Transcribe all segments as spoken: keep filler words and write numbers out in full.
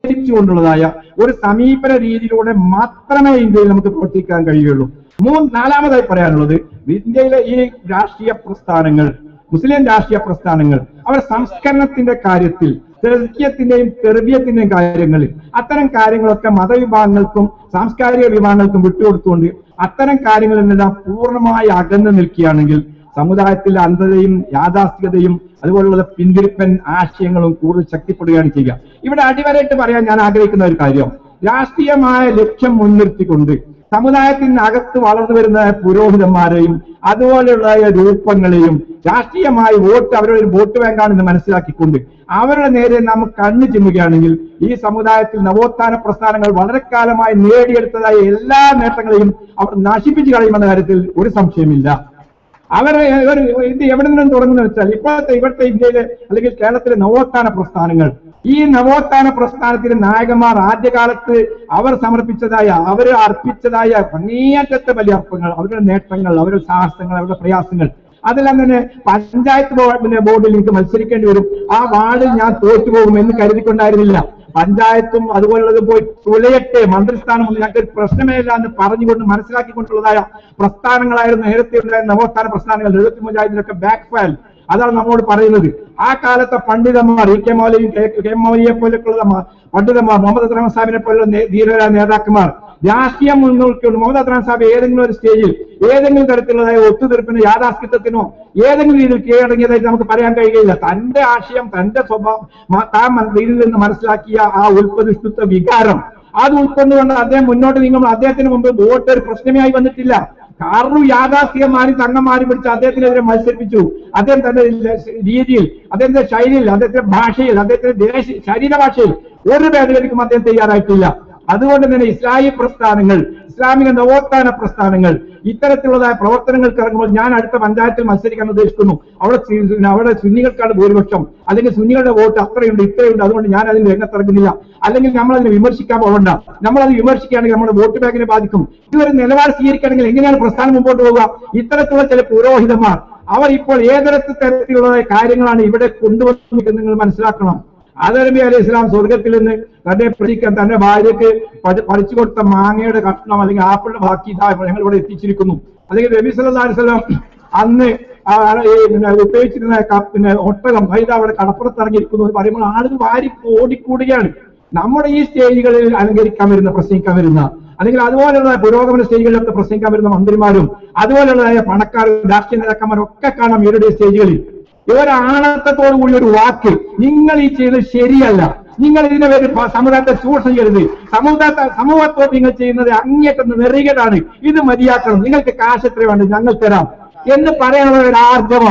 പരിഗണിച്ചുകൊണ്ടുള്ളതായ ഒരു സമീപന രീതിയിലൂടെ മാത്രമേ ഇന്ത്യയിൽ നമുക്ക് പ്രവർത്തിക്കാൻ കഴിയുള്ളൂ. മൂന്ന് നാലാമതായി പറയാനുള്ളത്, ഇന്ത്യയിലെ ഈ രാഷ്ട്രീയ പ്രസ്ഥാനങ്ങൾ, മുസ്ലിം രാഷ്ട്രീയ പ്രസ്ഥാനങ്ങൾ, അവർ സംസ്കരണത്തിന്റെ കാര്യത്തിൽ, തെർക്കിയത്തിന്റെയും തെർബിയത്തിന്റെയും കാര്യങ്ങളിൽ അത്തരം കാര്യങ്ങളൊക്കെ മതവിഭാഗങ്ങൾക്കും സാംസ്കാരിക വിഭാഗങ്ങൾക്കും വിട്ടുകൊടുത്തുകൊണ്ട് അത്തരം കാര്യങ്ങളിൽ നിന്നെല്ലാം പൂർണ്ണമായി അകന്നു നിൽക്കുകയാണെങ്കിൽ സമുദായത്തിലെ അന്ധതയും യാഥാസ്ഥികതയും അതുപോലുള്ള പിന്തിരിപ്പൻ ആശയങ്ങളും കൂടുതൽ ശക്തിപ്പെടുകയാണ് ചെയ്യുക. ഇവിടെ അടിവരയിട്ട് പറയാൻ ഞാൻ ആഗ്രഹിക്കുന്ന ഒരു കാര്യം, രാഷ്ട്രീയമായ ലക്ഷ്യം മുൻനിർത്തിക്കൊണ്ട് സമുദായത്തിനകത്ത് വളർന്നു വരുന്ന പുരോഹിതന്മാരെയും അതുപോലെയുള്ള രൂപങ്ങളെയും രാഷ്ട്രീയമായി വോട്ട് അവരുടെ ഒരു വോട്ട് ബാങ്കാണെന്ന് മനസ്സിലാക്കിക്കൊണ്ട് അവരുടെ നേരെ നാം കണ്ണു ചിമ്മുകയാണെങ്കിൽ ഈ സമുദായത്തിൽ നവോത്ഥാന പ്രസ്ഥാനങ്ങൾ വളരെ കാലമായി നേടിയെടുത്തതായ എല്ലാ നേട്ടങ്ങളെയും അവർ നശിപ്പിച്ചു കളയുമെന്ന കാര്യത്തിൽ ഒരു സംശയമില്ല. അവരെ ഇത് എവിടെ നിന്നും തുടങ്ങുന്ന വെച്ചാൽ ഇപ്പോഴത്തെ ഇവിടുത്തെ ഇന്ത്യയിലെ അല്ലെങ്കിൽ കേരളത്തിലെ നവോത്ഥാന പ്രസ്ഥാനങ്ങൾ, ഈ നവോത്ഥാന പ്രസ്ഥാനത്തിലെ നായകന്മാർ ആദ്യകാലത്ത് അവർ സമർപ്പിച്ചതായ അവർ അർപ്പിച്ചതായ അങ്ങേയറ്റത്തെ വലിയ അർപ്പങ്ങൾ, അവരുടെ നേട്ടങ്ങൾ, അവരുടെ സാഹസങ്ങൾ, അവരുടെ പ്രയാസങ്ങൾ, അതെല്ലാം തന്നെ പഞ്ചായത്ത് ബോർഡിൽ എനിക്ക് മത്സരിക്കേണ്ടി വരും, ആ വാർഡിൽ ഞാൻ തോറ്റുപോകും എന്ന് കരുതിക്കൊണ്ടായിരുന്നില്ല. പഞ്ചായത്തും അതുപോലുള്ളത് പോയി തുലയട്ടെ, മന്ത്രിസ്ഥാനം ഞങ്ങൾക്ക് ഒരു പ്രശ്നമേ ഇല്ല എന്ന് പറഞ്ഞുകൊണ്ട് മനസ്സിലാക്കിക്കൊണ്ടുള്ളതായ പ്രസ്ഥാനങ്ങളായിരുന്നു നേരത്തെ ഉണ്ടായ നവോത്ഥാന പ്രസ്ഥാനങ്ങൾ. എഴുപത്തി മുജാഹിദിനൊക്കെ ബാക്ക് ഫാൽ, അതാണ് നമ്മോട് പറയുന്നത്. ആ കാലത്തെ പണ്ഡിതന്മാർ, ഇ കെ മൗലവിയും കെ എം മൗലിയെ പോലെയൊക്കെയുള്ള പണ്ഡിതന്മാർ, മുഹമ്മദ് അദ്രാൻ സാഹിബിനെ പോലുള്ള ധീരരായ നേതാക്കന്മാർ രാഷ്ട്രീയം മുൻനിർത്തിക്കൊണ്ട് മുഹമ്മദ് അദ്രാൻ സാഹിബ് ഏതെങ്കിലും ഒരു സ്റ്റേജിൽ ഏതെങ്കിലും തരത്തിലുള്ളതായ ഒത്തുതീർപ്പിനോ യാഥാസ്ഥിത്വത്തിനോ ഏതെങ്കിലും രീതിയിൽ കീഴടങ്ങിയതായിട്ട് നമുക്ക് പറയാൻ കഴിയുകയില്ല. തന്റെ ആശയം, തന്റെ സ്വഭാവം താൻ ഇതിൽ നിന്ന് മനസ്സിലാക്കിയ ആ ഉൽപ്പതിഷ്ഠിത്വ വികാരം അത് ഉൾക്കൊണ്ടുകൊണ്ട് അദ്ദേഹം മുന്നോട്ട് നീങ്ങുമ്പോൾ അദ്ദേഹത്തിന് മുമ്പ് വോട്ട് ഒരു പ്രശ്നമായി വന്നിട്ടില്ല. കാരണം യാഥാസ്ഥികന്മാരും തങ്ങന്മാരും പിടിച്ച് അദ്ദേഹത്തിനെതിരെ മത്സരിപ്പിച്ചു. അദ്ദേഹം തന്റെ രീതിയിൽ, അദ്ദേഹത്തിന്റെ ശൈലിയിൽ, അദ്ദേഹത്തിന്റെ ഭാഷയിൽ, അദ്ദേഹത്തിന്റെ ദേശ ശരീരഭാഷയിൽ ഒരു ഭേദഗതിക്കും അദ്ദേഹം തയ്യാറായിട്ടില്ല. അതുകൊണ്ട് തന്നെ ഇസ്ലാമിക പ്രസ്ഥാനങ്ങൾ, ഇസ്ലാമിക നവോത്ഥാന പ്രസ്ഥാനങ്ങൾ ഇത്തരത്തിലുള്ളതായ പ്രവർത്തനങ്ങൾക്ക് ഇറങ്ങുമ്പോൾ ഞാൻ അടുത്ത പഞ്ചായത്തിൽ മത്സരിക്കാൻ ഉദ്ദേശിക്കുന്നു, അവിടെ അവിടെ സുന്നികൾക്കാണ് ഭൂരിപക്ഷം, അല്ലെങ്കിൽ സുന്നികളുടെ വോട്ട് അത്രയുണ്ട് ഇത്രയുണ്ട്, അതുകൊണ്ട് ഞാൻ അതിന് രംഗത്തിറങ്ങുന്നില്ല, അല്ലെങ്കിൽ നമ്മൾ അതിനെ വിമർശിക്കാൻ പോകണ്ട, നമ്മളത് വിമർശിക്കുകയാണെങ്കിൽ നമ്മുടെ വോട്ട് ബാങ്കിനെ ബാധിക്കും. ഇതൊരു നിലപാട് സ്വീകരിക്കുകയാണെങ്കിൽ എങ്ങനെയാണ് പ്രസ്ഥാനം മുമ്പോട്ട് പോവുക? ഇത്തരത്തിലുള്ള ചില പുരോഹിതന്മാർ അവർ ഇപ്പോൾ ഏതൊരു തരത്തിലുള്ളതായ കാര്യങ്ങളാണ് ഇവിടെ കൊണ്ടുവന്നിരിക്കുന്നത് നിങ്ങൾ മനസ്സിലാക്കണം. ആദരബി അലൈഹി ഇസ്ലാം സ്വർഗത്തിൽ നിന്ന് തന്നെ പ്രതീക്കാൻ തന്റെ ഭാര്യയ്ക്ക് പറിച്ചു കൊടുത്ത മാങ്ങയുടെ കഷ്ണം അല്ലെങ്കിൽ ആപ്പിളിന്റെ ബാക്കി ഇതാ ഞങ്ങൾ ഇവിടെ എത്തിച്ചിരിക്കുന്നു. അല്ലെങ്കിൽ നബി സല്ലല്ലാഹു അലൈഹി വസല്ലം അന്ന് പിന്നെ ഉപയോഗിച്ചിരുന്ന പിന്നെ ഒട്ടകം വൈദ അവിടെ കടപ്പുറത്ത് ഇറങ്ങിയിരിക്കുന്നു എന്ന് പറയുമ്പോൾ ആളുകൾ വാരി ഓടിക്കൂടുകയാണ്. നമ്മുടെ ഈ സ്റ്റേജുകളിൽ അലങ്കരിക്കാൻ വരുന്ന, പ്രസംഗിക്കാൻ വരുന്ന, അല്ലെങ്കിൽ അതുപോലെയുള്ള പുരോഗമന സ്റ്റേജുകളിലൊക്കെ പ്രസംഗിക്കാൻ വരുന്ന മന്ത്രിമാരും അതുപോലെയുള്ളതായ പണക്കാരും രാഷ്ട്രീയ നേതാക്കന്മാരും ഒക്കെ കാണാം ഇവരുടെ സ്റ്റേജുകളിൽ. ഇവരാണത്തോടു കൂടി ഒരു വാക്ക്, നിങ്ങൾ ഈ ചെയ്യുന്നത് ശരിയല്ല, നിങ്ങൾ ഇതിനെ ഒരു സമുദായത്തെ ചൂഷണം ചെയ്യരുത്, സമുദായത്തെ സമൂഹത്തോട് നിങ്ങൾ ചെയ്യുന്നത് അങ്ങേറ്റം നെറികേടാണ്, ഇത് മതിയാക്കണം, നിങ്ങൾക്ക് കാശ് എത്ര വേണ്ട ഞങ്ങൾ തരാം എന്ന് പറയാനുള്ള ഒരു ആർജവം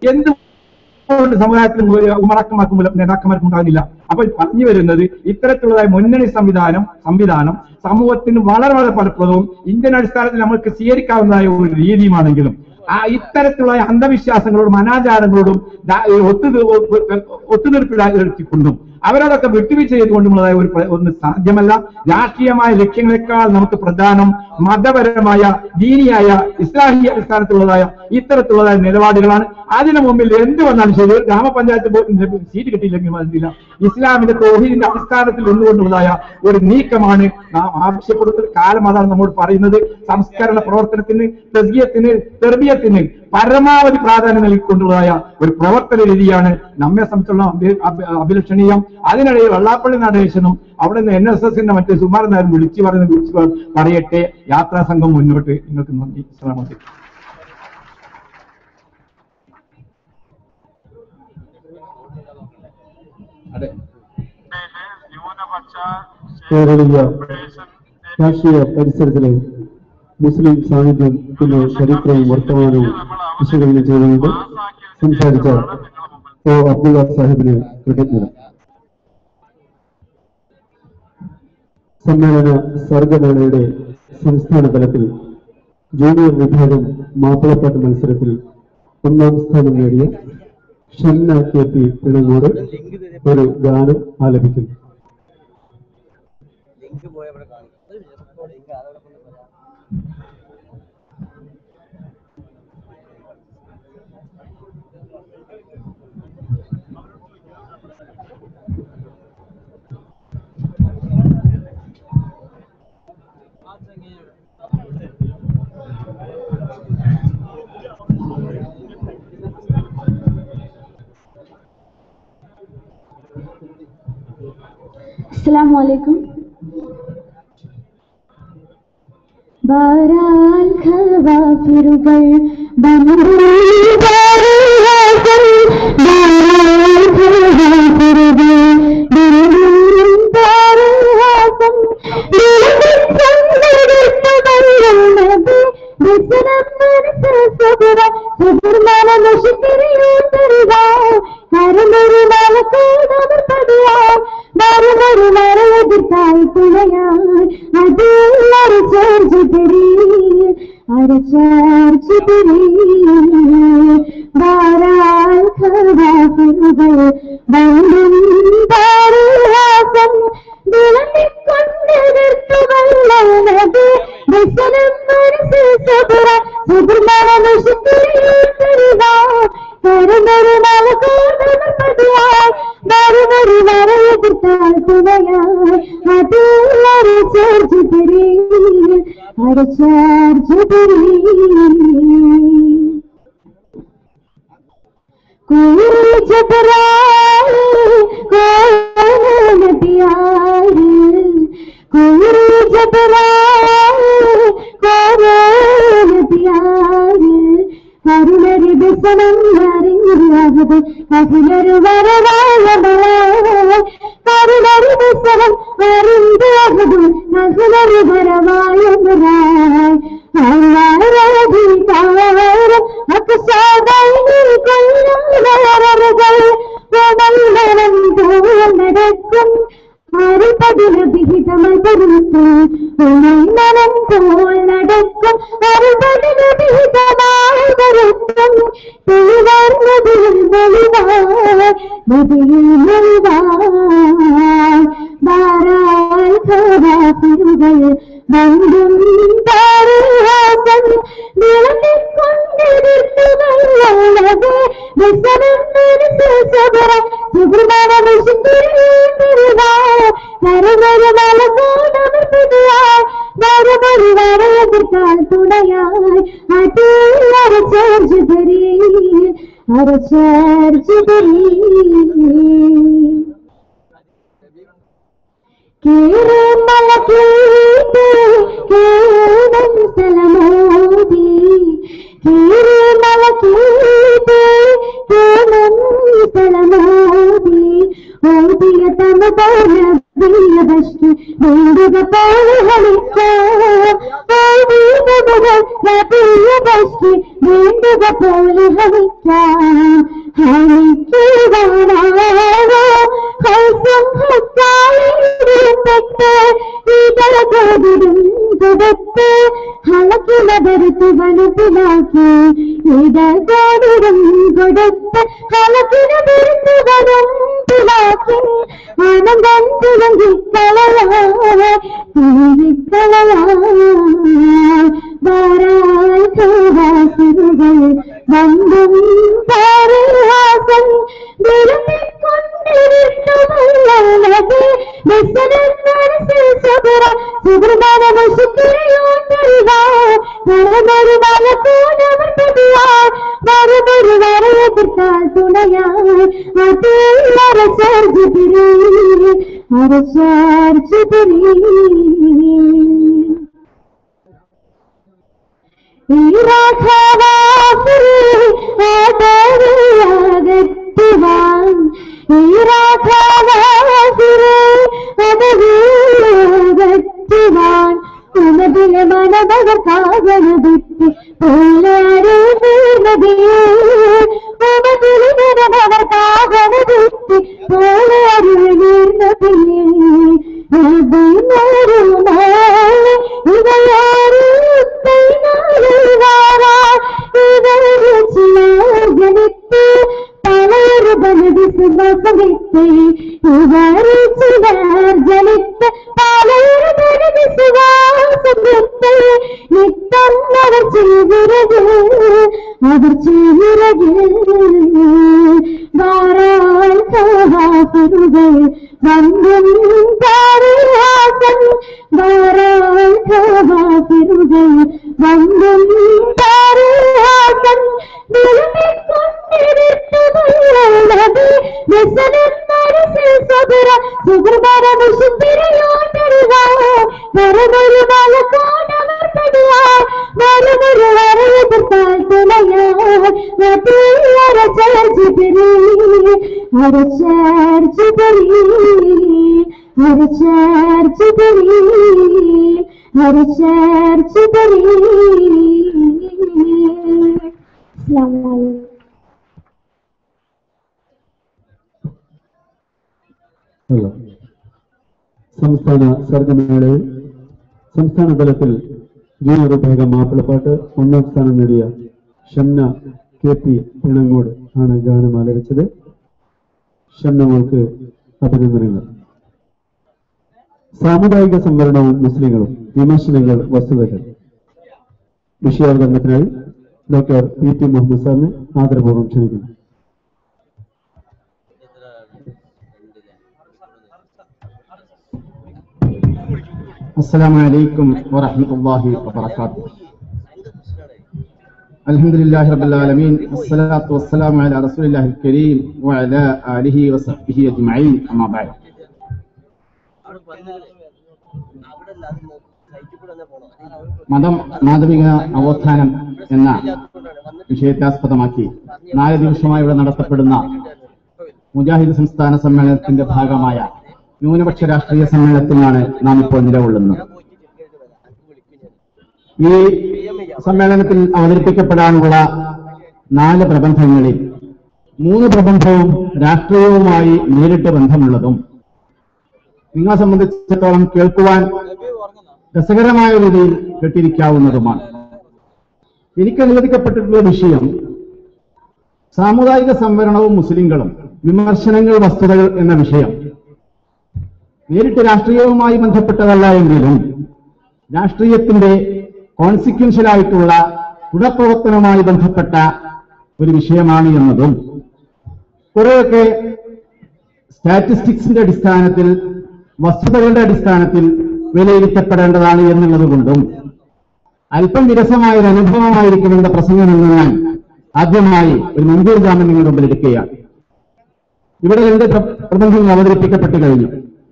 എന്തുകൊണ്ട് സമുദായത്തിൽ ഉമറാക്കന്മാർക്കും നേതാക്കന്മാർക്കും ഉണ്ടാകുന്നില്ല? അപ്പൊ പറഞ്ഞു വരുന്നത് ഇത്തരത്തിലുള്ളതായ മുന്നണി സംവിധാനം സംവിധാനം സമൂഹത്തിന് വളരെ വളരെ ഫലപ്രദവും ഇന്ത്യൻ അടിസ്ഥാനത്തിൽ നമ്മൾക്ക് സ്വീകരിക്കാവുന്നതായ ഒരു രീതിയുമാണെങ്കിലും ആ ഇത്തരത്തിലുള്ള അന്ധവിശ്വാസങ്ങളോടും അനാചാരങ്ങളോടും ഒത്തു ഒത്തുതീർപ്പിലാക്കിക്കൊണ്ടും അവരോടൊക്കെ വിട്ടുവീഴ്ച ചെയ്തുകൊണ്ടുമുള്ളതായ ഒരു ഒന്ന് സാധ്യമല്ല. രാഷ്ട്രീയമായ ലക്ഷ്യങ്ങളെക്കാൾ നമുക്ക് പ്രധാനം മതപരമായ ദീനിയായ ഇസ്ലാമിക അടിസ്ഥാനത്തിലുള്ളതായ ഇത്തരത്തിലുള്ളതായ നിലപാടുകളാണ്. അതിനു മുമ്പിൽ എന്ത് വന്നാലും ശരി, ഒരു ഗ്രാമപഞ്ചായത്ത് സീറ്റ് കിട്ടിയില്ലെങ്കിൽ മതിയില്ല, ഇസ്ലാമിന്റെ തൗഹീദിന്റെ അടിസ്ഥാനത്തിൽ നിന്നുകൊണ്ടുള്ളതായ ഒരു നീക്കമാണ് നാം ആവശ്യപ്പെടുന്നത്. കാലം അതാണ് നമ്മോട് പറയുന്നത്. സംസ്കരണ പ്രവർത്തനത്തിന്, തസ്കിയത്തിന്, തെർബിയത്തിന് പരമാവധി പ്രാധാന്യം നൽകിക്കൊണ്ടുള്ളതായ ഒരു പ്രവർത്തന രീതിയാണ് നമ്മെ സംബന്ധിച്ചുള്ള അഭിലഷണീയം. അതിനിടയിൽ വെള്ളാപ്പള്ളി നടേശനും അവിടെ നിന്ന് എൻ എസ് എസിന്റെ മറ്റേ സുമാരൻ നായരും വിളിച്ചു പറയുന്ന വിളിച്ചു പറയട്ടെ, യാത്രാ സംഘം മുന്നോട്ട്. നിങ്ങൾക്ക് നന്ദി. ശ്രമത്തിൽ അതെ കേരളീയ രാഷ്ട്രീയ പരിസരത്തിലെ മുസ്ലിം സാന്നിധ്യത്തിന്റെ ചരിത്രവും വർത്തമാനവും വിശകലനം ചെയ്തുകൊണ്ട് സംസാരിച്ച ഒ അബ്ദുള്ള സാഹിബിന് കൃതജ്ഞത. സമ്മേളന സർഗമേളയുടെ സംസ്ഥാന തലത്തിൽ ജൂനിയർ വിഭാഗം മാപ്പിളപ്പാട്ട് മത്സരത്തിൽ ഒന്നാം സ്ഥാനം നേടിയ ഷംന കെ പി പിണങ്ങോട് ഒരു ഗാനം ആലപിക്കുന്നു. അസ്സലാമു അലൈക്കും. ബാരാൽ ഖവാഫിറുകൾ ബന്ദൂബാറുകൾ ബാരാൽ ഖവാഫിറുകൾ ബന്ദൂബാറുഹാസം ദിലസംദർത്തവൽ നബി ബിസ്നം സബറ സബർമാന മുഷ്തിരിയൂതറിവാ കരമൊരു മലക്കോടമർ പടിയാ മറുമൊരു മറയെതിർത്തായി തുണയായി അതിൽ അരച്ചാർജ് തെരീ അരച്ചാർജ് തെരീ ബാരാൽ ഖവാഫിറുകൾ ബന്ദും ബാറുഹാസം വിളമ്പിക്കൊണ്ടെതിർത്തുവല്ലോ നബി ബിസ്നം സബറ സബർമാന മുഷ്തിരിയൂതറിവാ കരമൊരു മലക്കോടമർ പടിയായി മറുമൊരു മറയെതിർത്താൽ തുണയായി അതിൽ അരച്ചാർജ് തെരീ അരച്ചാർജ് തെരീ कोई जबराल कोई नबियार कोई जबराल कोई नबियार അരുളരി ബിസനം അറിഞ്ഞിരുന്നത് അതിലൊരു വരവായ അരുളരി ബിസനം അറിഞ്ഞത് അതിലൊരു വരവായ നടക്കും അറുപതിലഭിഹിതമതരുത്തു ഉണർന്നനം പോൽ നടക്കും അറുപതിലഭിഹിതമായി വരുത്തും തീവർന്നതിൽ വെളിവായി നദിയിൽ വെളിവായി ബാരാൽ ഖവാഫിറുകൾ ബന്ദും ബാറുഹാസം വിളമ്പിക്കൊണ്ടെതിർത്തുവല്ലോ നബി ബിസ്നം സബറ സബർമാന മുഷ്തിരിയൂതറിവാ കരമൊരു മലക്കോടമർ പടിയായി മറുമൊരു മറയെതിർത്താൽ തുണയായി അതിൽ അരച്ചാർജ് തെരീ അരച്ചാർജ് തെരീ കേറും മലക്കീട്ട് കേവം സ്ഥലമോദി കേറും മലക്കീട്ട് കേവം സ്ഥലമോദി ഓദിയ തമതോന ബില്ലബഷ്ടി വേണ്ടുക പോലെ ഹലിക്കാം ഓദിയ ബില്ലബഷ്ടി വേണ്ടുക പോലെ ഹലിക്കാം ഹലിക്കുവാനാവോ ഹൽസം ഹത്തായിരപ്പെട്ട് ഇതളകോടിടും കൊടുത്ത് ഹലക്കിനതെടുത്ത് വനത്തിലാക്കി ഇതളകോടിടും കൊടുത്ത് ഹലക്കിനതെടുത്ത് വനത്തിലാക്കി ആനന്ദം തുളങ്ങിക്കളയായി തുളങ്ങിക്കളയായി ബാരാൽ ഖവാഫിറുകൾ ബന്ദും ബാറുഹാസം വിളമ്പിക്കൊണ്ടിരുത്തുവല്ലോ നബി ബിസ്നം സബറ സബർമാന മുഷ്തിരിയൂതറിവാ കരമൊരു മലക്കോടമർ പടിയായി മറുമൊരു മറയെതിർത്താൽ തുണയായി അതിൽ അരച്ചാർജ് തെരീ അരച്ചാർജ് തെരീ ാകത്തുവാൻ ീരാഘവാൻ ഉമതിലെ മനമകർക്കാകരുതിട്ട് പോലറിയുന്നതിയെ ഉമതിലെ മനമകർക്കാകരുതിട്ട് പോലറിയുന്നതിയെ ഇവയാരും ജനിത്ത് പലരു ബലവിശ്വാസമിത്ത് ഇവര് ചിലർ ജനിത്ത് പലരു ബലവിശ്വാസമിത്ത് നിത്തം അവർ ചെയ്തിരത് അവർ ചെയ്തിരത് ബാരാൽ ഖവാഫിറുകൾ ബന്ദും ബാറുഹാസം ബാരാൽ ഖവാഫിറുകൾ ബന്ദും ബാറുഹാസം വിളമ്പിക്കൊണ്ടിരുത്തുവല്ലോ നബി ബിസ്നം സബറ സബർമാന സുന്ദരിയോട്ടരുവാ വെറുമൊരു ബാലക്കോടവർ തടിയാ വെറുമൊരു വരയെതിർത്താൽ തുണയാ ജിബിരി അരച്ചാർ ജിബരി അരച്ചാർ ജിബരി അരച്ചാർ ജിബരി. സംസ്ഥാന സർഗമേളയിൽ സംസ്ഥാന തലത്തിൽ ജൂനിയർ വിഭാഗം മാപ്പിളപ്പാട്ട് ഒന്നാം സ്ഥാനം നേടിയ ഷംന കെ പി പിണങ്ങോട് ആണ് ഗാനം ആലപിച്ചത്. ഷംനമോൾക്ക് അഭിനന്ദനങ്ങൾ. സാമുദായിക സംവരണവും മുസ്ലിങ്ങളും വിമർശനങ്ങൾ വസ്തുതകൾ വിഷയാവതരണത്തിനായി ഡോക്ടർ പി ടി മുഹമ്മദ് സാറിനെ ആദരപൂർവ്വം ക്ഷണിക്കുന്നു. السلام عليكم ورحمة الله وبركاته. الحمد لله رب العالمين والصلاة والسلام على رسول الله الكريم وعلى آله وصحبه أجمعين. أما بعد. മതം മാധവിക നവോത്ഥാനം എന്ന വിഷയത്തെ ആസ്പദമാക്കി നാല് ദിവസമായി ഇവിടെ നടത്തപ്പെടുന്ന മുജാഹിദ് സംസ്ഥാന സമ്മേളനത്തിന്റെ ഭാഗമായ ന്യൂനപക്ഷ രാഷ്ട്രീയ സമ്മേളനത്തിലാണ് നാം ഇപ്പോൾ നിലകൊള്ളുന്നത്. ഈ സമ്മേളനത്തിൽ അവതരിപ്പിക്കപ്പെടാനുള്ള നാല് പ്രബന്ധങ്ങളിൽ മൂന്ന് പ്രബന്ധവും രാഷ്ട്രീയവുമായി നേരിട്ട് ബന്ധമുള്ളതും നിങ്ങളെ സംബന്ധിച്ചിടത്തോളം കേൾക്കുവാൻ രസകരമായ രീതിയിൽ കേട്ടിരിക്കാവുന്നതുമാണ്. എനിക്ക് അനുവദിക്കപ്പെട്ടിട്ടുള്ള വിഷയം സാമുദായിക സംവരണവും മുസ്ലിങ്ങളും വിമർശനങ്ങൾ വസ്തുതകൾ എന്ന വിഷയം നേരിട്ട് രാഷ്ട്രീയവുമായി ബന്ധപ്പെട്ടതല്ല എങ്കിലും രാഷ്ട്രീയത്തിന്റെ കോൺസിക്വൻഷ്യലായിട്ടുള്ള തുടർപ്രവർത്തനവുമായി ബന്ധപ്പെട്ട ഒരു വിഷയമാണ് എന്നതും കുറെയൊക്കെ സ്റ്റാറ്റിസ്റ്റിക്സിന്റെ അടിസ്ഥാനത്തിൽ വസ്തുതകളുടെ അടിസ്ഥാനത്തിൽ വിലയിരുത്തപ്പെടേണ്ടതാണ് എന്നുള്ളതുകൊണ്ടും അല്പം വിരസമായ ഒരു അനുഭവമായിരിക്കുമെന്ന പ്രസംഗം എന്ന് ഞാൻ ആദ്യമായി ഒരു മുൻകൂർ ജാമ്യം നിങ്ങളുടെ മുമ്പിൽ എടുക്കുകയാണ്. ഇവിടെ രണ്ട് പ്രബന്ധങ്ങൾ അവതരിപ്പിക്കപ്പെട്ടു കഴിഞ്ഞു.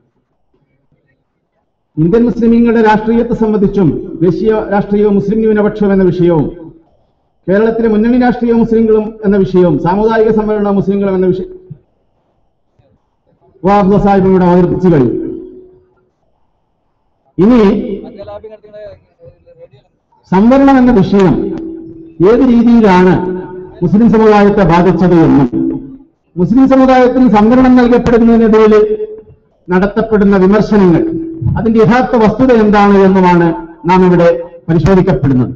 ഇന്ത്യൻ മുസ്ലിമീങ്ങളുടെ രാഷ്ട്രീയത്തെ സംബന്ധിച്ചും ദേശീയ രാഷ്ട്രീയവും മുസ്ലിം ന്യൂനപക്ഷവും എന്ന വിഷയവും കേരളത്തിലെ മുന്നണി രാഷ്ട്രീയ മുസ്ലിങ്ങളും എന്ന വിഷയവും സാമുദായിക സംവരണ മുസ്ലിങ്ങളും എന്ന വിഷയം വാബ്ദ സാഹിബ് ഇവിടെ അവതരിപ്പിച്ചു കഴിഞ്ഞു. ഇനി സംവരണം എന്ന വിഷയം ഏത് രീതിയിലാണ് മുസ്ലിം സമുദായത്തെ ബാധിച്ചത് എന്നും മുസ്ലിം സമുദായത്തിന് സംവരണം നൽകപ്പെടുന്നതിനെതിരെ നടത്തപ്പെടുന്ന വിമർശനങ്ങൾ അതിന്റെ യഥാർത്ഥ വസ്തുത എന്താണ് എന്നുമാണ് നാം ഇവിടെ പരിശോധിക്കപ്പെടുന്നത്.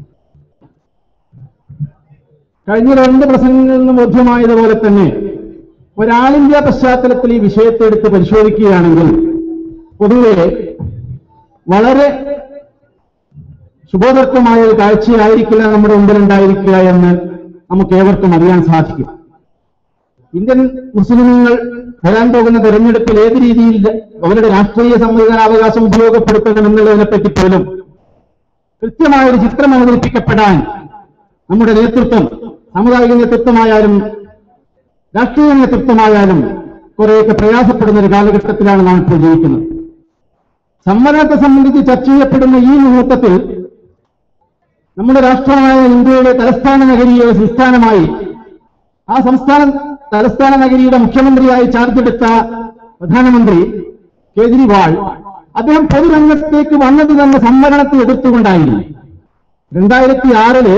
കഴിഞ്ഞ രണ്ട് പ്രസംഗങ്ങളിൽ നിന്ന് ബോധ്യമായതുപോലെ തന്നെ ഒരാളിന്റെ പശ്ചാത്തലത്തിൽ ഈ വിഷയത്തെ എടുത്ത് പരിശോധിക്കുകയാണെങ്കിൽ പൊതുവെ വളരെ ശുഭോദർക്കമായ ഒരു കാഴ്ചയായിരിക്കില്ല നമ്മുടെ മുമ്പിലുണ്ടായിരിക്കുക എന്ന് നമുക്ക് ഏവർക്കും അറിയാൻ സാധിക്കും. ഇന്ത്യൻ മുസ്ലിങ്ങൾ വരാൻ പോകുന്ന തെരഞ്ഞെടുപ്പിൽ ഏത് രീതിയിൽ അവരുടെ രാഷ്ട്രീയ സമ്മതിദാനാവകാശം ഉപയോഗപ്പെടുത്തണം എന്നുള്ളതിനെപ്പറ്റി പോലും കൃത്യമായ ഒരു ചിത്രം അവതരിപ്പിക്കപ്പെടാൻ നമ്മുടെ നേതൃത്വം, സാമുദായിക നേതൃത്വമായാലും രാഷ്ട്രീയ നേതൃത്വമായാലും കുറെയൊക്കെ പ്രയാസപ്പെടുന്ന ഒരു കാലഘട്ടത്തിലാണ് നാം ഇപ്പോൾ ജീവിക്കുന്നത്. സംവരണത്തെ സംബന്ധിച്ച് ചർച്ച ചെയ്യപ്പെടുന്ന ഈ മുഹൂർത്തത്തിൽ നമ്മുടെ രാഷ്ട്രമായ ഇന്ത്യയുടെ തലസ്ഥാന നഗരിയെ സംസ്ഥാനമായി ആ സംസ്ഥാന തലസ്ഥാന നഗരിയുടെ മുഖ്യമന്ത്രിയായി ചാർജ് എടുത്ത പ്രധാനമന്ത്രി കേജ്രിവാൾ അദ്ദേഹം പൊതുരംഗത്തേക്ക് വന്നത് തന്നെ സംവരണത്തെ എതിർത്തുകൊണ്ടായിരുന്നു. രണ്ടായിരത്തി ആറില്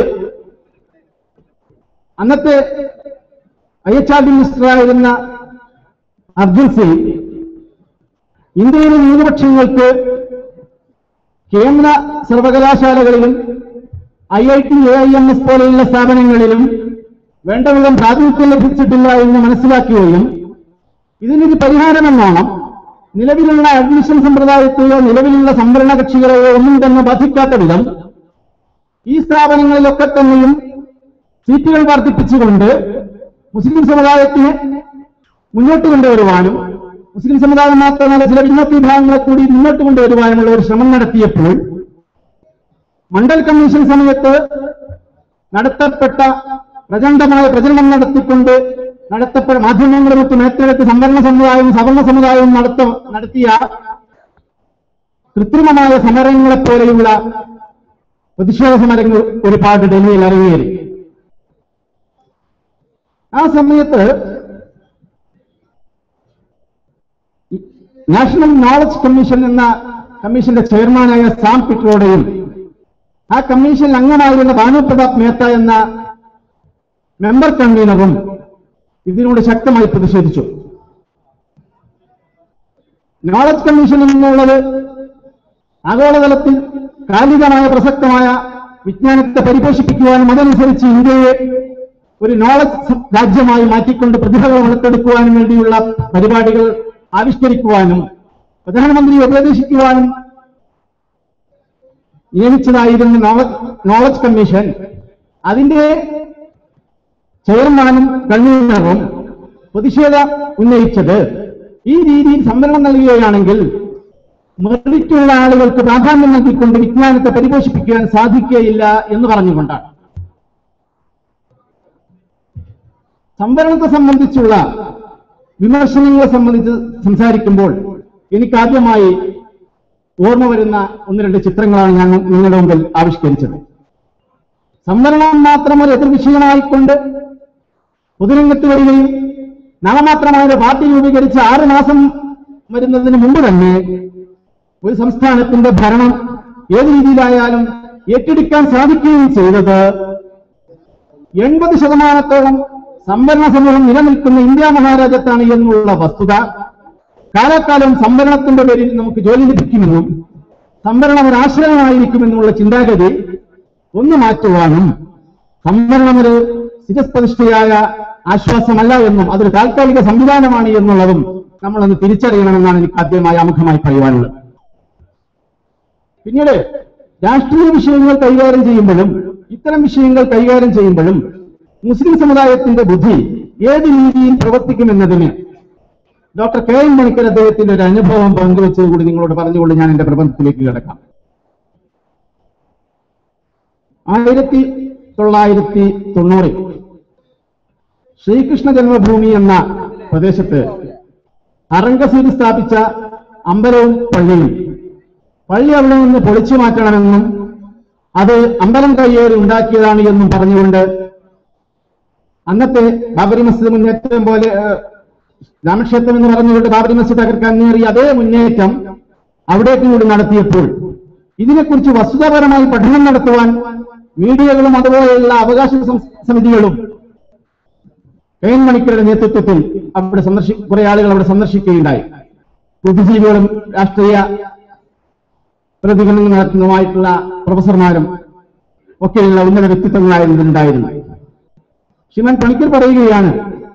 അന്നത്തെ ഐ എച്ച് ആർ ഡി മിനിസ്റ്ററായിരുന്ന അർജുൻ സിംഗ് ഇന്ത്യയിലെ ന്യൂനപക്ഷങ്ങൾക്ക് കേന്ദ്ര സർവകലാശാലകളിലും I I T A I M S പോലെയുള്ള സ്ഥാപനങ്ങളിലും വേണ്ട വിധം പ്രാതിനിധ്യം ലഭിച്ചിട്ടില്ല എന്ന് മനസ്സിലാക്കുകയും ഇതിനൊരു പരിഹാരമെന്നോണം നിലവിലുള്ള അഡ്മിഷൻ സമ്പ്രദായത്തെയോ നിലവിലുള്ള സംവരണ കക്ഷികളെയോ ഒന്നും തന്നെ ബാധിക്കാത്ത വിധം ഈ സ്ഥാപനങ്ങളിലൊക്കെ തന്നെയും സീറ്റുകൾ വർദ്ധിപ്പിച്ചുകൊണ്ട് മുസ്ലിം സമുദായത്തിനെ മുന്നോട്ട് കൊണ്ടുവരുവാനും മുസ്ലിം സമുദായം മാത്രമല്ല ചില പിന്നോക്ക വിഭാഗങ്ങളെ കൂടി മുന്നോട്ട് കൊണ്ടുവരുവാനുമുള്ള ഒരു ശ്രമം നടത്തിയപ്പോൾ മണ്ഡൽ കമ്മീഷൻ സമയത്ത് നടത്തപ്പെട്ട പ്രചണ്ഡമായ പ്രചരണം നടത്തിക്കൊണ്ട് നടത്തപ്പെട്ട മാധ്യമങ്ങളും മറ്റും ഏറ്റെടുത്ത് സംവരണ സമുദായവും സവർണ സമുദായവും നടത്ത നടത്തിയ കൃത്രിമമായ സമരങ്ങളെപ്പോലെയുള്ള പ്രതിഷേധ സമരങ്ങൾ ഒരുപാട് ഡൽഹിയിൽ അരങ്ങേറി. ആ സമയത്ത് നാഷണൽ നോളജ് കമ്മീഷൻ എന്ന കമ്മീഷന്റെ ചെയർമാനായ സാം പിട്രോഡയും ആ കമ്മീഷനിൽ അംഗമായിരുന്ന ഭാനു പ്രതാപ് മേത്ത എന്ന മെമ്പർ കൺവീനറും ഇതിനോട് ശക്തമായി പ്രതിഷേധിച്ചു. നോളജ് കമ്മീഷൻ എന്നുള്ളത് ആഗോളതലത്തിൽ കാലികമായ പ്രസക്തമായ വിജ്ഞാനത്തെ പരിപോഷിപ്പിക്കുവാനും അതനുസരിച്ച് ഇന്ത്യയെ ഒരു നോളജ് രാജ്യമായി മാറ്റിക്കൊണ്ട് പ്രതിഭകൾ വളർത്തെടുക്കുവാനും വേണ്ടിയുള്ള പരിപാടികൾ ആവിഷ്കരിക്കുവാനും പ്രധാനമന്ത്രിയെ ഉപദേശിക്കുവാനും നിയമിച്ചതായിരുന്നു നോളജ് കമ്മീഷൻ. അതിന്റെ ചെയർമാനും കൺവീനറും പ്രതിഷേധം ഉന്നയിച്ചത് ഈ രീതിയിൽ സംവരണം നൽകുകയാണെങ്കിൽ മെറിറ്റുള്ള ആളുകൾക്ക് പ്രാധാന്യം നൽകിക്കൊണ്ട് വിജ്ഞാനത്തെ പരിപോഷിപ്പിക്കുവാൻ സാധിക്കുകയില്ല എന്ന് പറഞ്ഞുകൊണ്ടാണ്. സംവരണത്തെ സംബന്ധിച്ചുള്ള വിമർശനങ്ങളെ സംബന്ധിച്ച് സംസാരിക്കുമ്പോൾ എനിക്ക് ആദ്യമായി ഓർമ്മ വരുന്ന ഒന്ന് രണ്ട് ചിത്രങ്ങളാണ് ഞാൻ നിങ്ങളുടെ മുമ്പിൽ ആവിഷ്കരിച്ചത്. സംവരണം മാത്രം ഒരു എതിർവിഷയമായിക്കൊണ്ട് പൊതുരംഗത്ത് വരികയും നാമമാത്രമായ പാർട്ടി രൂപീകരിച്ച് ആറ് മാസം വരുന്നതിന് മുമ്പ് തന്നെ ഒരു സംസ്ഥാനത്തിന്റെ ഭരണം ഏത് രീതിയിലായാലും ഏറ്റെടുക്കാൻ സാധിക്കുകയും ചെയ്തത് എൺപത് ശതമാനത്തോളം സംവരണ സമൂഹം നിലനിൽക്കുന്ന ഇന്ത്യ മഹാരാജ്യത്താണ് എന്നുള്ള വസ്തുത, കാലക്കാലം സംവരണത്തിന്റെ പേരിൽ നമുക്ക് ജോലി ലഭിക്കുമെന്നും സംവരണം ഒരു ആശ്രയമായിരിക്കുമെന്നുള്ള ചിന്താഗതി ഒന്ന് മാറ്റുവാനും സംവരണം ഒരു സ്ഥിരപ്രതിഷ്ഠയായ ആശ്വാസമല്ല എന്നും അതൊരു താൽക്കാലിക സംവിധാനമാണ് എന്നുള്ളതും നമ്മളൊന്ന് തിരിച്ചറിയണമെന്നാണ് എനിക്ക് ആദ്യമായി ആമുഖമായി പറയുവാനുള്ളത്. പിന്നീട് രാഷ്ട്രീയ വിഷയങ്ങൾ കൈകാര്യം ചെയ്യുമ്പോഴും ഇത്തരം വിഷയങ്ങൾ കൈകാര്യം ചെയ്യുമ്പോഴും മുസ്ലിം സമുദായത്തിന്റെ ബുദ്ധി ഏത് രീതിയിൽ പ്രവർത്തിക്കുമെന്നതിന് ഡോക്ടർ കെ എൻ മണിക്കർ അദ്ദേഹത്തിന്റെ ഒരു അനുഭവം പങ്കുവെച്ചതുകൂടി നിങ്ങളോട് പറഞ്ഞുകൊണ്ട് ഞാൻ എന്റെ പ്രബന്ധത്തിലേക്ക് കിടക്കാം. ആയിരത്തി തൊള്ളായിരത്തി തൊണ്ണൂറിൽ ശ്രീകൃഷ്ണ ജന്മഭൂമി എന്ന പ്രദേശത്ത് അറംഗസീൽ സ്ഥാപിച്ച അമ്പലവും പള്ളിയും പള്ളി അവിടെ നിന്ന് പൊളിച്ചു മാറ്റണമെന്നും അത് അമ്പലം കയ്യേറി ഉണ്ടാക്കിയതാണ് എന്നും പറഞ്ഞുകൊണ്ട് അന്നത്തെ ബാബരി മസ്ജിദ് മുന്നേറ്റം പോലെ രാമക്ഷേത്രം എന്ന് പറഞ്ഞുകൊണ്ട് ബാബരി മസ്ജിദ് തകർക്കാൻ നേറിയ അതേ മുന്നേറ്റം അവിടേക്ക് കൂടി നടത്തിയപ്പോൾ ഇതിനെക്കുറിച്ച് വസ്തുതാപരമായി പഠനം നടത്തുവാൻ മീഡിയകളും അതുപോലെയുള്ള അവകാശ സമിതികളും കെ എൻ മണിക്കരുടെ നേതൃത്വത്തിൽ അവിടെ സന്ദർശി കുറെ ആളുകൾ അവിടെ സന്ദർശിക്കുകയുണ്ടായി. ബുദ്ധിജീവികളും രാഷ്ട്രീയ പ്രതികരണങ്ങൾ നടത്തുന്നതുമായിട്ടുള്ള പ്രൊഫസർമാരും ഒക്കെയുള്ള ഉന്നത വ്യക്തിത്വങ്ങളായിരുന്നുണ്ടായിരുന്നു. ശ്രീമാൻ പണിക്കർ പറയുകയാണ്,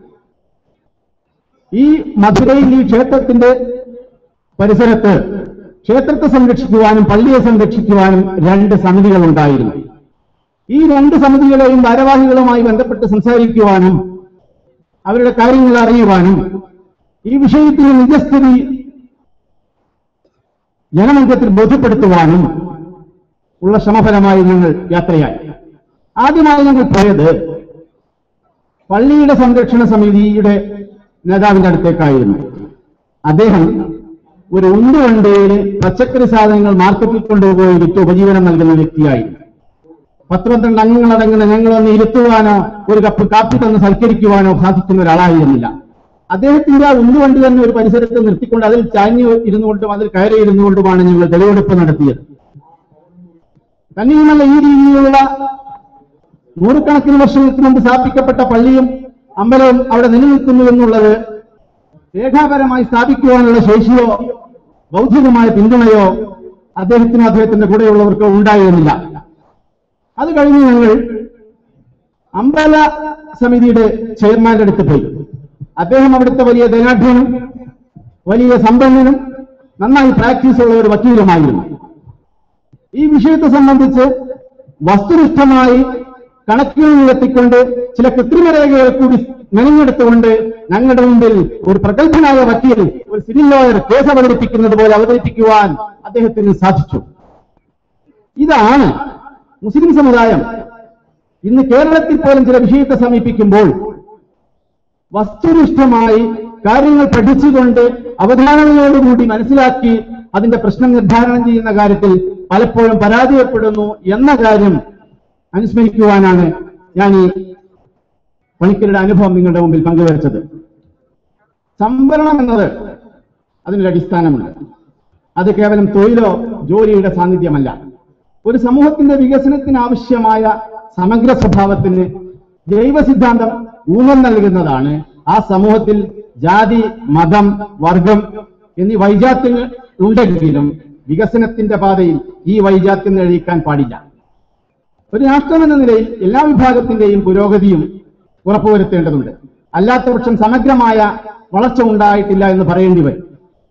ഈ മധുരയിൽ ഈ ക്ഷേത്രത്തിന്റെ പരിസരത്ത് ക്ഷേത്രത്തെ സംരക്ഷിക്കുവാനും പള്ളിയെ സംരക്ഷിക്കുവാനും രണ്ട് സമിതികൾ ഉണ്ടായിരുന്നു. ഈ രണ്ട് സമിതികളെയും ഭാരവാഹികളുമായി ബന്ധപ്പെട്ട് സംസാരിക്കുവാനും അവരുടെ കാര്യങ്ങൾ അറിയുവാനും ഈ വിഷയത്തിൽ നിജസ്ഥിതി ജനമധ്യത്തിൽ ബോധ്യപ്പെടുത്തുവാനും ഉള്ള ശ്രമഫലമായി ഞങ്ങൾ യാത്രയായി. ആദ്യമായി ഞങ്ങൾ പോയത് പള്ളിയുടെ സംരക്ഷണ സമിതിയുടെ നേതാവിന്റെ അടുത്തേക്കായിരുന്നു. അദ്ദേഹം ഒരു ഉന്തുവണ്ടിയിൽ പച്ചക്കറി സാധനങ്ങൾ മാർക്കറ്റിൽ കൊണ്ടുപോയി വിറ്റ് ഉപജീവനം നൽകുന്ന വ്യക്തിയായിരുന്നു. പത്ത് പന്ത്രണ്ട് അംഗങ്ങളടങ്ങുന്ന ഞങ്ങളൊന്ന് ഇരുത്തുവാനോ ഒരു കപ്പ് കാപ്പി തന്ന് സൽക്കരിക്കുവാനോ സാധിക്കുന്ന ഒരാളായിരുന്നില്ല. അദ്ദേഹത്തിന്റെ ആ ഉന്തുവണ്ടി തന്നെ ഒരു പരിസരത്ത് നിർത്തിക്കൊണ്ട് അതിൽ ചാഞ്ഞു ഇരുന്നുകൊണ്ടും അതിൽ കയറി ഇരുന്നുകൊണ്ടുമാണ് ഞങ്ങൾ തെളിവെടുപ്പ് നടത്തിയത്. തന്നെയുമല്ല, ഈ രീതിയിലുള്ള നൂറുകണക്കിന് വർഷങ്ങൾക്ക് മുമ്പ് സ്ഥാപിക്കപ്പെട്ട പള്ളിയും അമ്പലവും അവിടെ നിലനിൽക്കുന്നു എന്നുള്ളത് രേഖാപരമായി സ്ഥാപിക്കുവാനുള്ള ശേഷിയോ ബൗദ്ധികമായ പിന്തുണയോ അദ്ദേഹത്തിനോ അദ്ദേഹത്തിന്റെ കൂടെയുള്ളവർക്കോ ഉണ്ടായിരുന്നില്ല. അത് കഴിഞ്ഞ് ഞങ്ങൾ അമ്പല സമിതിയുടെ ചെയർമാന്റെ അടുത്ത് പോയി. അദ്ദേഹം അവിടുത്തെ വലിയ ധനാഢ്യനും വലിയ സമ്പന്നനും നന്നായി പ്രാക്ടീസ് ഉള്ള ഒരു വക്കീലുമായിരുന്നു. ഈ വിഷയത്തെ സംബന്ധിച്ച് വസ്തുനിഷ്ഠമായി കണക്കുകൾ നിരത്തിക്കൊണ്ട് ചില കൃത്രിമരേഖകൾ കൂടി മെനഞ്ഞെടുത്തുകൊണ്ട് ഞങ്ങളുടെ മുമ്പിൽ ഒരു പ്രഗത്ഭനായ വക്കീൽ, ഒരു സിവിൽ ലോയർ കേസ് അവതരിപ്പിക്കുന്നത് പോലെ അവതരിപ്പിക്കുവാൻ അദ്ദേഹത്തിന് സാധിച്ചു. ഇതാണ് മുസ്ലിം സമുദായം ഇന്ന് കേരളത്തിൽ പോലും ചില വിഷയത്തെ സമീപിക്കുമ്പോൾ വസ്തുനിഷ്ഠമായി കാര്യങ്ങൾ പഠിച്ചുകൊണ്ട് അവധാനതയോടുകൂടി മനസ്സിലാക്കി അതിന്റെ പ്രശ്നം നിർദ്ധാരണം ചെയ്യുന്ന കാര്യത്തിൽ പലപ്പോഴും പരാജയപ്പെടുന്നു എന്ന കാര്യം അനുസ്മരിക്കുവാനാണ് ഞാൻ ഈ പണിക്കരുടെ അനുഭവം നിങ്ങളുടെ മുമ്പിൽ പങ്കുവച്ചത്. സംവരണം എന്നത് അതിനൊരു അടിസ്ഥാനമുണ്ട്. അത് കേവലം തൊഴിലോ ജോലിയുടെ സാന്നിധ്യമല്ല. ഒരു സമൂഹത്തിന്റെ വികസനത്തിന് ആവശ്യമായ സമഗ്ര സ്വഭാവത്തിന് ജൈവ സിദ്ധാന്തം ഊന്നൽ നൽകുന്നതാണ്. ആ സമൂഹത്തിൽ ജാതി, മതം, വർഗം എന്നീ വൈജാത്യങ്ങൾ ഉണ്ടെങ്കിലും വികസനത്തിന്റെ പാതയിൽ ഈ വൈജാത്യം നിഴലിക്കാൻ പാടില്ല. ഒരു രാഷ്ട്രം എന്ന നിലയിൽ എല്ലാ വിഭാഗത്തിന്റെയും പുരോഗതിയും ഉറപ്പുവരുത്തേണ്ടതുണ്ട്. അല്ലാത്ത പക്ഷം സമഗ്രമായ വളർച്ച ഉണ്ടായിട്ടില്ല എന്ന് പറയേണ്ടി വരും.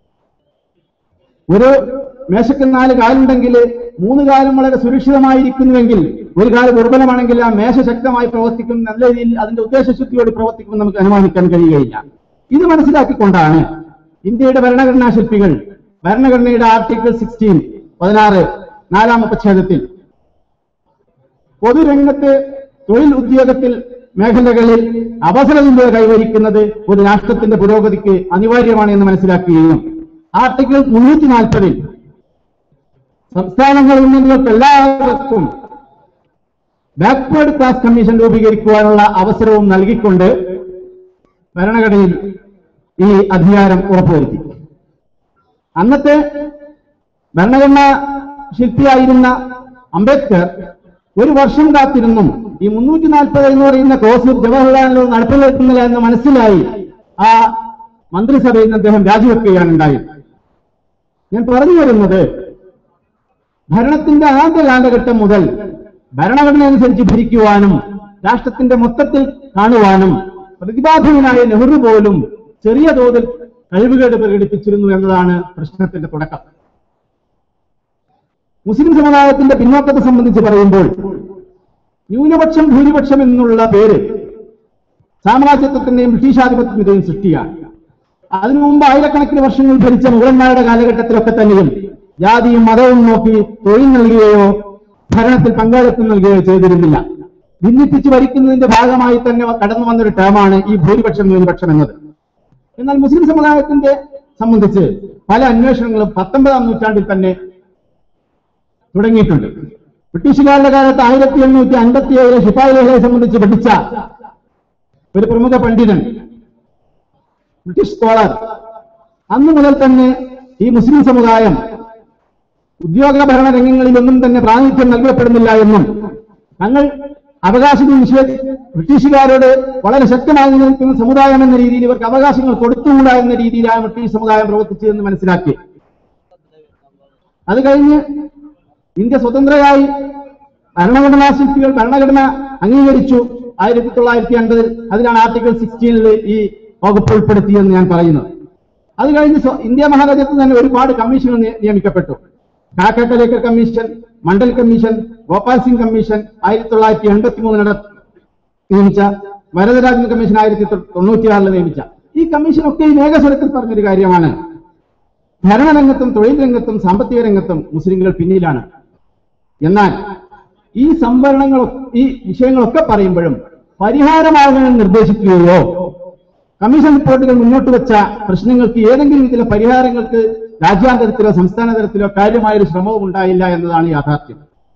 ഒരു മേശയ്ക്ക് നാല് കാലുണ്ടെങ്കിൽ മൂന്ന് കാലം വളരെ സുരക്ഷിതമായിരിക്കുന്നുവെങ്കിൽ ഒരു കാലം ദുർബലമാണെങ്കിൽ ആ മേശ ശക്തമായി പ്രവർത്തിക്കും, നല്ല രീതിയിൽ അതിന്റെ ഉദ്ദേശശുദ്ധിയോട് പ്രവർത്തിക്കുമെന്ന് നമുക്ക് അനുമാനിക്കാൻ കഴിയുകയില്ല. ഇത് മനസ്സിലാക്കിക്കൊണ്ടാണ് ഇന്ത്യയുടെ ഭരണഘടനാ ശില്പികൾ ഭരണഘടനയുടെ ആർട്ടിക്കിൾ സിക്സ്റ്റീൻ പതിനാറ് നാലാം ഉപച്ഛേദത്തിൽ പൊതുരംഗത്ത് തൊഴിൽ ഉദ്യോഗത്തിൽ മേഖലകളിൽ അവസരതുല്യത കൈവരിക്കുന്നത് ഒരു രാഷ്ട്രത്തിന്റെ പുരോഗതിക്ക് അനിവാര്യമാണ് എന്ന് മനസ്സിലാക്കുകയും ആർട്ടിക്കിൾ മുന്നൂറ്റി നാൽപ്പതിൽ സംസ്ഥാനങ്ങൾ ഉന്നതികൾക്ക് എല്ലാവർക്കും ബാക്ക്വേർഡ് ക്ലാസ് കമ്മീഷൻ രൂപീകരിക്കുവാനുള്ള അവസരവും നൽകിക്കൊണ്ട് ഭരണഘടനയിൽ ഈ അധികാരം ഉറപ്പുവരുത്തി. അന്നത്തെ ഭരണഘടനാ ശില്പിയായിരുന്ന അംബേദ്കർ ഒരു വർഷം കാത്തിരുന്നും ഈ മുന്നൂറ്റി നാൽപ്പത് എന്ന് പറയുന്ന കോഴ്സ് ജവഹർലാലിനോട് നടപ്പിലാക്കുന്നില്ല എന്ന് മനസ്സിലായി ആ മന്ത്രിസഭയിൽ നിന്ന് അദ്ദേഹം രാജിവെക്കുകയാണ് ഉണ്ടായത്. ഞാൻ പറഞ്ഞു വരുന്നത്, ഭരണത്തിന്റെ ആദ്യ കാലഘട്ടം മുതൽ ഭരണഘടന അനുസരിച്ച് ഭരിക്കുവാനും രാഷ്ട്രത്തിന്റെ മൊത്തത്തിൽ കാണുവാനും പ്രതിഭാധനായ നെഹ്റു പോലും ചെറിയ തോതിൽ കഴിവുകേട് പ്രകടിപ്പിച്ചിരുന്നു എന്നതാണ് പ്രശ്നത്തിന്റെ തുടക്കം. മുസ്ലിം സമുദായത്തിന്റെ പിന്നോക്കത്തെ സംബന്ധിച്ച് പറയുമ്പോൾ ന്യൂനപക്ഷം ഭൂരിപക്ഷം എന്നുള്ള പേര് സാമ്രാജ്യത്വത്തിന്റെയും ബ്രിട്ടീഷാധിപത്യത്തിന്റെയും സൃഷ്ടിയാണ്. അതിനു മുമ്പ് ആയിരക്കണക്കിന് വർഷങ്ങൾ ഭരിച്ച മുഗളന്മാരുടെ കാലഘട്ടത്തിലൊക്കെ തന്നെയും ജാതിയും മതവും നോക്കി തൊഴിൽ നൽകുകയോ ഭരണത്തിൽ പങ്കാളിത്തം നൽകുകയോ ചെയ്തിരുന്നില്ല. ഭിന്നിപ്പിച്ച് ഭരിക്കുന്നതിന്റെ ഭാഗമായി തന്നെ കടന്നു വന്നൊരു ടേമാണ് ഈ ഭൂരിപക്ഷം ന്യൂനപക്ഷം എന്നത്. എന്നാൽ മുസ്ലിം സമുദായത്തിന്റെ സംബന്ധിച്ച് പല അന്വേഷണങ്ങളും പത്തൊമ്പതാം നൂറ്റാണ്ടിൽ തന്നെ തുടങ്ങിയിട്ടുണ്ട്. ബ്രിട്ടീഷുകാരുടെ കാലത്ത് ആയിരത്തി എണ്ണൂറ്റി അൻപത്തി ഏഴിലെ ശിപായി ലഹളയെ സംബന്ധിച്ച് പഠിച്ച ഒരു പ്രമുഖ പണ്ഡിതൻ, ബ്രിട്ടീഷ് സ്കോളർ, അന്നു മുതൽ തന്നെ ഈ മുസ്ലിം സമുദായം ഉദ്യോഗ ഭരണ രംഗങ്ങളിലൊന്നും തന്നെ പ്രാതിനിധ്യം നൽകപ്പെടുന്നില്ല എന്നും തങ്ങൾ അവകാശങ്ങൾ നിഷേധി ബ്രിട്ടീഷുകാരോട് വളരെ ശക്തമായി നിൽക്കുന്ന സമുദായം എന്ന രീതിയിൽ ഇവർക്ക് അവകാശങ്ങൾ കൊടുത്തുകൂടാ എന്ന രീതിയിലാണ് ബ്രിട്ടീഷ് സമുദായം പ്രവർത്തിച്ചതെന്ന് മനസ്സിലാക്കി. അത് കഴിഞ്ഞ് ഇന്ത്യ സ്വതന്ത്രയായി ഭരണഘടനാ ശില്പികൾ ഭരണഘടന അംഗീകരിച്ചു ആയിരത്തി തൊള്ളായിരത്തി അൻപതിൽ. അതിലാണ് ആർട്ടിക്കിൾ സിക്സ്റ്റീനിൽ ഈ വകുപ്പ് ഉൾപ്പെടുത്തിയെന്ന് ഞാൻ പറയുന്നത്. അത് കഴിഞ്ഞ് ഇന്ത്യ മഹാരാജ്യത്ത് തന്നെ ഒരുപാട് കമ്മീഷനുകൾ നിയമിക്കപ്പെട്ടു. Kalelkar commission, Mandal commission, Gopal Singh commission, ആയിരത്തി തൊള്ളായിരത്തി എൺപത്തി മൂന്നിനിടെ നിയമിച്ച വരദരാജൻ കമ്മീഷൻ ആയിരത്തി തൊണ്ണൂറ്റിയാറിൽ നിയമിച്ച ഈ കമ്മീഷനൊക്കെ ഈ ഏകസ്വരത്തിൽ പറഞ്ഞൊരു കാര്യമാണ്, ഭരണരംഗത്തും തൊഴിൽ രംഗത്തും സാമ്പത്തിക രംഗത്തും മുസ്ലിംകൾ പിന്നിലാണ്. എന്നാൽ ഈ സംവരണങ്ങൾ ഈ വിഷയങ്ങളൊക്കെ പറയുമ്പോഴും പരിഹാരമാർഗങ്ങൾ നിർദ്ദേശിക്കുകയോ കമ്മീഷൻ റിപ്പോർട്ടുകൾ മുന്നോട്ട് വെച്ച പ്രശ്നങ്ങൾക്ക് ഏതെങ്കിലും ഇതിലെ പരിഹാരങ്ങൾക്ക് രാജ്യാന്തരത്തിലോ സംസ്ഥാന തലത്തിലോ കാര്യമായൊരു ശ്രമവും ഉണ്ടായില്ല എന്നതാണ് യാഥാർത്ഥ്യം.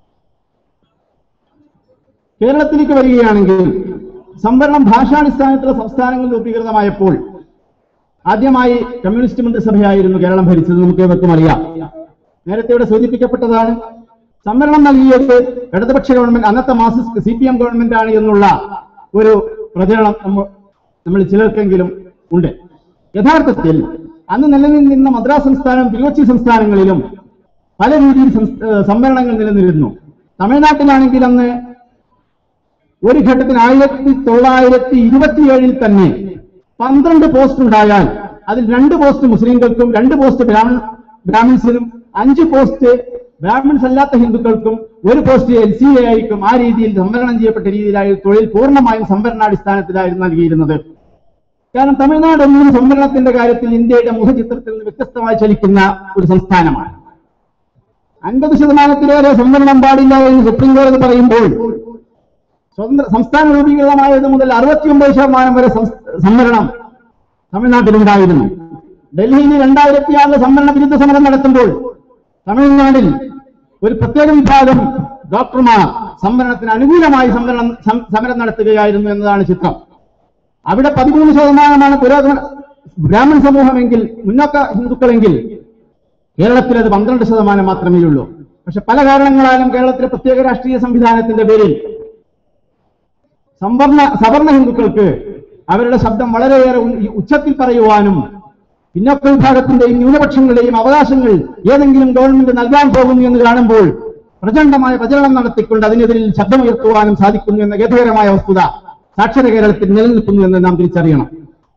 കേരളത്തിലേക്ക് വരികയാണെങ്കിൽ സംവരണം ഭാഷാടിസ്ഥാനത്തിലുള്ള സംസ്ഥാനങ്ങൾ രൂപീകൃതമായപ്പോൾ ആദ്യമായി കമ്മ്യൂണിസ്റ്റ് മന്ത്രിസഭയായിരുന്നു കേരളം ഭരിച്ചത്. നമുക്ക് ഏവർക്കും അറിയാം. നേരത്തെ ഇവിടെ സൂചിപ്പിക്കപ്പെട്ടതാണ്, സംവരണം നൽകിയത് ഇടതുപക്ഷ ഗവൺമെന്റ്, അന്നത്തെ Marxist C P M government ആണ് എന്നുള്ള ഒരു പ്രചരണം നമ്മൾ ചിലർക്കെങ്കിലും ഉണ്ട്. യഥാർത്ഥത്തിൽ അന്ന് നിലനിന്നിരുന്ന മദ്രാസ് സംസ്ഥാനം, തിരുവച്ചി സംസ്ഥാനങ്ങളിലും പല രീതിയിൽ സംവരണങ്ങൾ നിലനിന്നിരുന്നു. തമിഴ്നാട്ടിലാണെങ്കിൽ അന്ന് ഒരു ഘട്ടത്തിൽ ആയിരത്തി തൊള്ളായിരത്തി ഇരുപത്തിയേഴിൽ തന്നെ പന്ത്രണ്ട് പോസ്റ്റ് ഉണ്ടായാൽ അതിൽ രണ്ട് പോസ്റ്റ് മുസ്ലിംകൾക്കും രണ്ട് പോസ്റ്റ് ബ്രാഹ്മൺ ബ്രാഹ്മിൻസിനും അഞ്ച് പോസ്റ്റ് ബ്രാഹ്മിൻസ് അല്ലാത്ത ഹിന്ദുക്കൾക്കും ഒരു പോസ്റ്റ് എൽ സി എ ആയിരിക്കും. ആ രീതിയിൽ സംവരണം ചെയ്യപ്പെട്ട രീതിയിലായി തൊഴിൽ പൂർണ്ണമായും സംവരണാടിസ്ഥാനത്തിലായിരുന്നു നൽകിയിരുന്നത്. കാരണം തമിഴ്നാട് എന്ന സംവരണത്തിന്റെ കാര്യത്തിൽ ഇന്ത്യയുടെ മുഖചിത്രത്തിൽ നിന്ന് വ്യത്യസ്തമായി ചലിക്കുന്ന ഒരു സംസ്ഥാനമാണ്. അൻപത് ശതമാനത്തിലേറെ സംവരണം പാടില്ല എന്ന് സുപ്രീം കോടതി പറയുമ്പോൾ സ്വതന്ത്ര സംസ്ഥാന രൂപീകൃതമായത് മുതൽ അറുപത്തിയൊമ്പത് ശതമാനം വരെ സംവരണം തമിഴ്നാട്ടിലുണ്ടായിരുന്നു. ഡൽഹിയിൽ രണ്ടായിരത്തി ആറില് സംവരണ വിരുദ്ധ സമരം നടത്തുമ്പോൾ തമിഴ്നാട്ടിൽ ഒരു പ്രത്യേക വിഭാഗം ഡോക്ടർമാർ സംവരണത്തിന് അനുകൂലമായി സംവരണം സമരം നടത്തുകയായിരുന്നു എന്നതാണ് ചിത്രം. അവിടെ പതിമൂന്ന് ശതമാനമാണ് പുരോഗമന ബ്രാഹ്മൺ സമൂഹമെങ്കിൽ, മുന്നോക്ക ഹിന്ദുക്കളെങ്കിൽ കേരളത്തിൽ അത് പന്ത്രണ്ട് ശതമാനം മാത്രമേ ഉള്ളൂ. പക്ഷെ പല കാരണങ്ങളാലും കേരളത്തിലെ പ്രത്യേക രാഷ്ട്രീയ സംവിധാനത്തിന്റെ പേരിൽ സംവർണ സവർണ ഹിന്ദുക്കൾക്ക് അവരുടെ ശബ്ദം വളരെയേറെ ഉച്ചത്തിൽ പറയുവാനും പിന്നോക്ക വിഭാഗത്തിന്റെയും ന്യൂനപക്ഷങ്ങളുടെയും അവകാശങ്ങൾ ഏതെങ്കിലും ഗവൺമെന്റ് നൽകാൻ പോകുന്നു എന്ന് കാണുമ്പോൾ പ്രചണ്ഡമായ പ്രചരണം നടത്തിക്കൊണ്ട് അതിനെതിരിൽ ശബ്ദമുയർത്തുവാനും സാധിക്കുന്നു എന്ന ഖേദകരമായ വസ്തുത സാക്ഷര കേരളത്തിൽ നിലനിൽക്കുന്നു എന്ന് നാം തിരിച്ചറിയണം.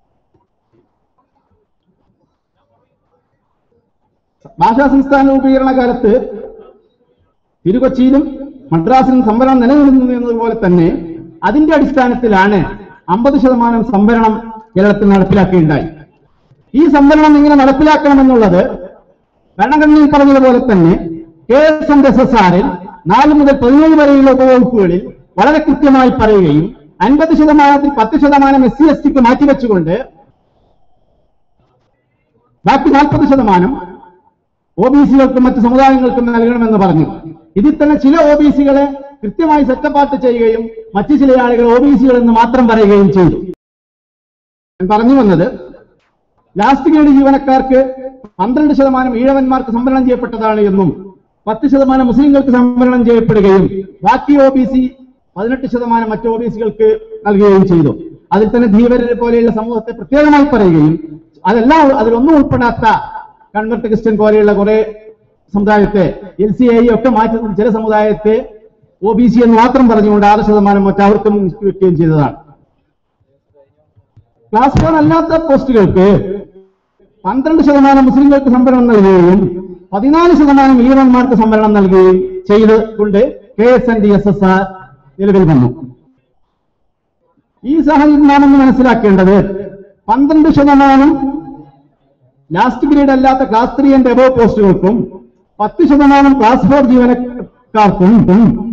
ഭാഷാ സംസ്ഥാന രൂപീകരണ കാലത്ത് തിരുക്കൊച്ചിയിലും മദ്രാസിലും സംവരണം നിലനിൽക്കുന്നു എന്നതുപോലെ തന്നെ അതിന്റെ അടിസ്ഥാനത്തിലാണ് അമ്പത് ശതമാനം സംവരണം കേരളത്തിൽ നടപ്പിലാക്കുകയുണ്ടായി. ഈ സംവരണം എങ്ങനെ നടപ്പിലാക്കണമെന്നുള്ളത് ഭരണഘടനയിൽ പറഞ്ഞതുപോലെ തന്നെ K S N S S ആറിൽ നാല് മുതൽ പതിനേഴ് വരെയുള്ള ഉപവകുപ്പുകളിൽ വളരെ കൃത്യമായി പറയുകയും അൻപത് ശതമാനത്തിൽ പത്ത് ശതമാനം എസ് സി എസ് ടിക്ക് മാറ്റിവെച്ചുകൊണ്ട് ബാക്കി നാൽപ്പത് ശതമാനം ഒ ബി സികൾക്കും മറ്റ് സമുദായങ്ങൾക്കും നൽകണമെന്ന് പറഞ്ഞു. ഇതിൽ തന്നെ ചില ഒ ബി സികളെ കൃത്യമായി സെറ്റപ്പാർട്ട് ചെയ്യുകയും മറ്റു ചില ആളുകൾ ഒ ബി സികൾ എന്ന് മാത്രം പറയുകയും ചെയ്തു. ഞാൻ പറഞ്ഞു വന്നത് ലാസ്റ്റ് ഗ്രേഡ് ജീവനക്കാർക്ക് പന്ത്രണ്ട് ശതമാനം ഈഴവന്മാർക്ക് സംവരണം ചെയ്യപ്പെട്ടതാണ് എന്നും പത്ത് ശതമാനം മുസ്ലിങ്ങൾക്ക് സംവരണം ചെയ്യപ്പെടുകയും ബാക്കി ഒ ബി സി പതിനെട്ട് ശതമാനം മറ്റു ഒ ബി സികൾക്ക് നൽകുകയും ചെയ്തു. അതിൽ തന്നെ ധീവരരെ പോലെയുള്ള സമൂഹത്തെ പ്രത്യേകമായി പറയുകയും അതെല്ലാം അതിലൊന്നും ഉൾപ്പെടാത്ത കൺവെർട്ട് ക്രിസ്ത്യൻ പോലെയുള്ള കുറെ സമുദായത്തെ എൽ സി ഐ ഒക്കെ മാറ്റി ചില സമുദായത്തെ ഒ ബി സി എന്ന് മാത്രം പറഞ്ഞുകൊണ്ട് ആറ് ശതമാനം മറ്റവർക്കും വെക്കുകയും ചെയ്തതാണ്. ക്ലാസ് ഫോർ അല്ലാത്ത പോസ്റ്റുകൾക്ക് പന്ത്രണ്ട് ശതമാനം മുസ്ലിങ്ങൾക്ക് സംവരണം നൽകുകയും പതിനാല് ശതമാനം ഈഴവന്മാർക്ക് സംവരണം നൽകുകയും ചെയ്തുകൊണ്ട് K S N D S S R നിലവിൽ വന്നു. ഈ സാഹചര്യം നാമെന്ന് മനസ്സിലാക്കേണ്ടത് പന്ത്രണ്ട് ശതമാനം ലാസ്റ്റ് ഗ്രേഡ് അല്ലാത്ത ക്ലാസ് ത്രീ ആൻഡ് എബോവ് പോസ്റ്റുകൾക്കും പത്ത് ശതമാനം ക്ലാസ് ഫോർ ജീവനക്കാർക്കും